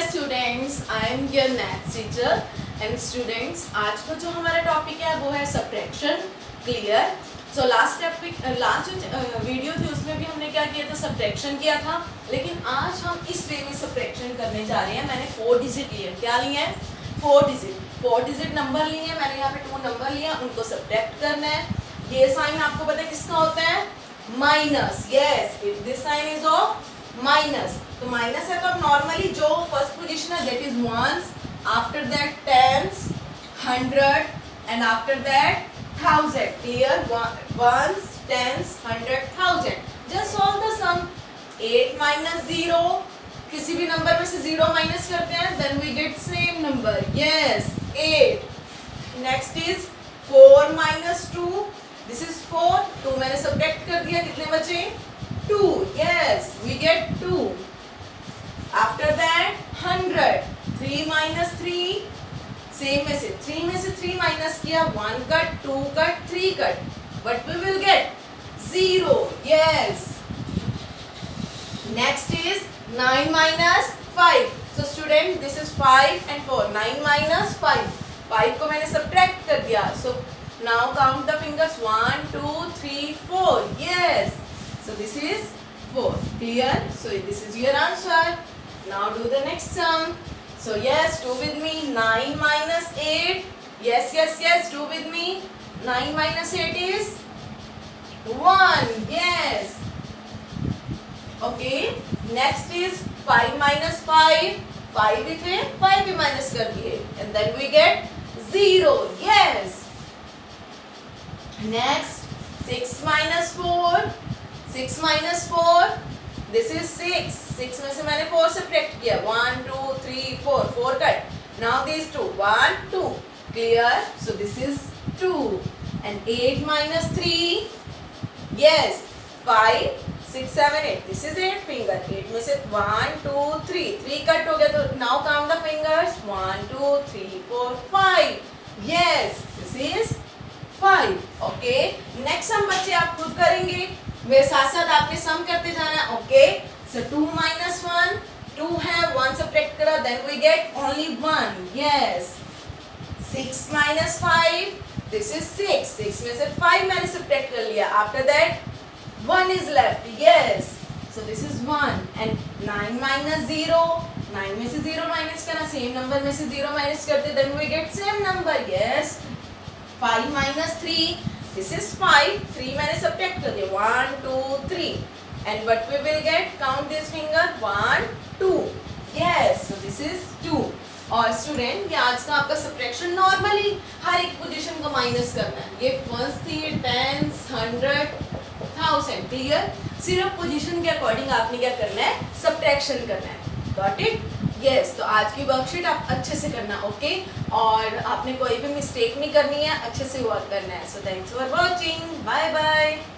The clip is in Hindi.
Students, I am your maths teacher and students, आज का जो हमारा टॉपिक है वो है सब्ट्रैक्शन। क्लियर? सो लास्ट जो वीडियो थी उसमें भी हमने क्या किया था, सब्ट्रैक्शन किया था। लेकिन आज हम इस वे में सब्ट्रैक्शन करने जा रहे हैं। मैंने 4 डिजिट लिए। क्या लिए हैं? 4 डिजिट नंबर लिए हैं। मैंने यहाँ पे 2 नंबर लिया, उनको सब्ट्रैक्ट करना है। ये साइन आपको पता है किसका होता है? Minus. Yes, this sign is of minus. तो माइनस है तो अब नॉर्मली जो फर्स्ट पोजीशन है that is ones, after that tens, 100 and after that 1000। Clear? Ones, tens, 100, 1000। Just solve the sum. 8 minus 0, किसी भी नंबर में से 0 माइनस करते हैं then we get same number. Yes, 8। Next is 4 minus 2, this is 4। 2 मैंने सब्ट्रैक्ट कर दिया, कितने बचे? 2। Yes, we get 2. After that 100. 3 minus 3, same में से 3 में से 3 माइनस किया, 1 cut, 2 cut, 3 cut, but we will get 0. Yes. Next is 9 minus 5. So student, this is 5 and 4. 9 minus 5. 5 को मैंने subtract कर दिया. So now count the fingers. 1, 2, 3, 4. Yes. So this is 4. Clear? So this is your answer. Now do the next sum. So yes, do with me. 9 minus 8. Yes, yes, yes. Do with me. 9 minus 8 is 1. Yes. Okay. Next is 5 minus 5. 5 भी थे, 5 भी minus कर दिए. And then we get 0. Yes. Next, 6 minus 4. 6 minus 4, this is 6. 6 में से मैंने 4 सब्ट्रैक्ट किया. 1, 2, 3, 4. 4 cut. Now these 2. 1, 2. Clear? So this is 2. And 8 minus 3. Yes. 5, 6, 7, 8. This is 8 finger. 8 में से 1, 2, 3. 3 कट हो गया तो now count the fingers. 1, 2, 3, 4, 5. Yes. This is 5. Okay. Next sum बच्चे आप खुद करेंगे. मेरे साथ साथ आपने सम करते जाना है. ओके, सो 2 माइनस 1, 2 है, 1 सब्ट्रैक्ट करा, then we get only 1. Yes. 6 minus 5, this is 6. 6 में से 5 मैंने सब्ट्रैक्ट कर लिया. After that 1 is left. Yes, so this is 1. And 9 minus 0, 9 में से 0 माइनस करना, सेम नंबर में से 0 माइनस करते then we get same number. Yes. 5 minus 3, this is 5. 3 मैंने सब्ट्रैक्ट कर दिया. 1, 2, 3. And what we will get? Count this finger. 1, 2. Yes. So this is 2. और स्टूडेंट, ये आज का आपका सब्ट्रैक्शन नॉर्मली हर एक पोजीशन को माइनस करना है. ये वंस थी, टेंस, 100, 1000. क्लियर? सिर्फ पोजीशन के अकॉर्डिंग आपने क्या करना है? सब्ट्रैक्शन करना है. Got it? यस. तो आज की वर्कशीट आप अच्छे से करना. ओके, और आपने कोई भी मिस्टेक नहीं करनी है, अच्छे से वर्क करना है. So thanks for watching. Bye bye.